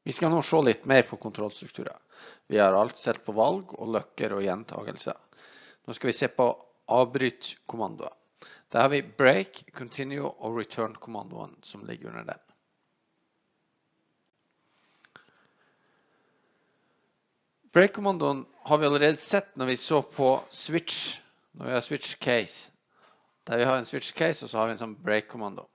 Vi skal nå se litt mer på kontrollstrukturer. Vi har alt sett på valg og løkker og gjentagelser. Nå skal vi se på avbryt-kommandoer. Der har vi break, continue og return-kommandoen som ligger under den. Break-kommandoen har vi allerede sett når vi så på switch, når vi har switch case. Der vi har en switch case, og så har vi en sånn break-kommando.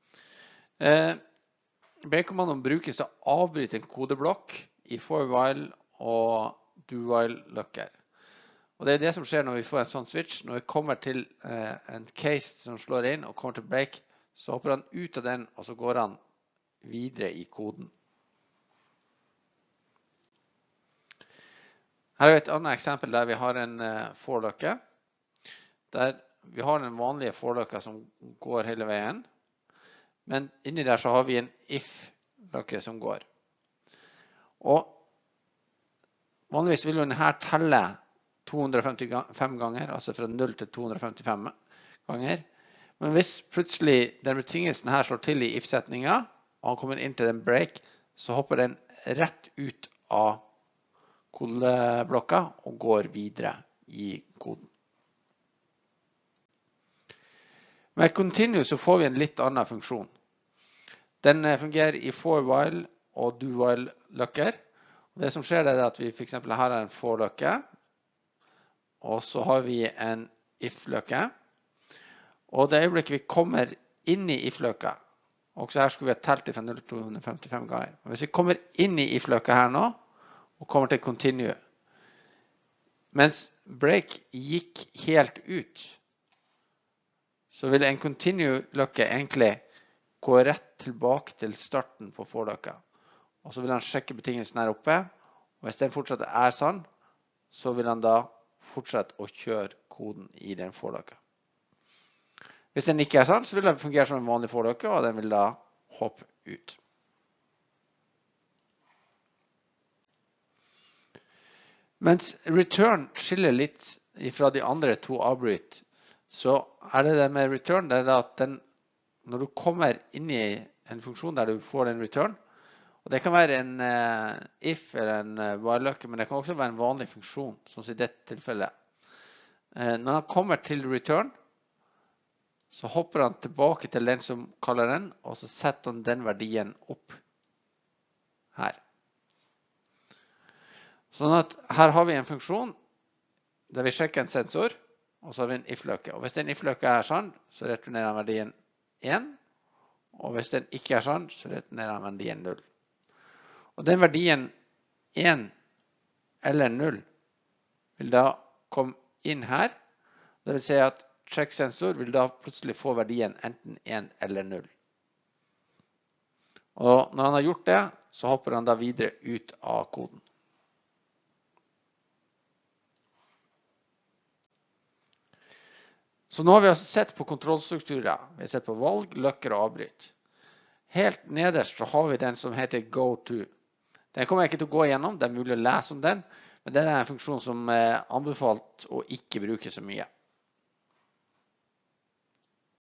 Break-kommandoen brukes til å avbryte en kodeblokk i for while og do while løkker. Og det er det som skjer når vi får en sånn switch. Når vi kommer til en case som slår inn og kommer til break, så hopper han ut av den, og så går han videre i koden. Her er et annet eksempel der vi har en for-løkke. Der vi har den vanlige for-løkka som går hele veien. Men inni der så har vi en if-løkke som går. Og vanligvis vil denne telle 255 ganger, altså fra 0 til 255 ganger. Men hvis plutselig den betingelsen her slår til i if-setningen, og han kommer inn til den break, så hopper den rett ut av kodeblokka og går videre i koden. Med continue så får vi en litt annen funksjon. Den fungerer i for while og do while løkker. Det som skjer er at vi for eksempel har en for-løkke, og så har vi en if-løkke. Og det øyeblikket vi kommer inn i if-løkka, og så her skulle vi ha telt fra 0 til 255 ganger. Men hvis vi kommer inn i if-løkka her nå, og kommer til continue, mens break gikk helt ut, så vil en continue-løkke egentlig gå rett tilbake til starten på for-løkka. Og så vil han sjekke betingelsen her oppe, og hvis den fortsatt er sann, så vil han da fortsette å kjøre koden i den for-løkka. Hvis den ikke er sann, så vil den fungere som en vanlig for-løkke, og den vil da hoppe ut. Mens return skiller litt fra de andre to avbryt, så er det med return, det er at den, når du kommer inn i en funksjon der du får en return, og det kan være en if eller en while-løkke, men det kan også være en vanlig funksjon, som i dette tilfellet. Når han kommer til return, så hopper han tilbake til den som kaller den, og så setter han den verdien opp her. Sånn at her har vi en funksjon der vi sjekker en sensor, og så har vi en if-løkke. Og hvis den if-løkke er sann, så returnerer han verdien 1, og hvis den ikke er sann, så returnerer han verdien 0. Og den verdien 1 eller 0 vil da komme inn her. Det vil si at check-sensor vil da plutselig få verdien enten 1 eller 0. Og når han har gjort det, så hopper han da videre ut av koden. Så nå har vi altså sett på kontrollstrukturer. Vi har sett på valg, løkker og avbryt. Helt nederst så har vi den som heter go-to. Den kommer jeg ikke til å gå igjennom, det er mulig å lese om den, men den er en funksjon som er anbefalt å ikke bruke så mye.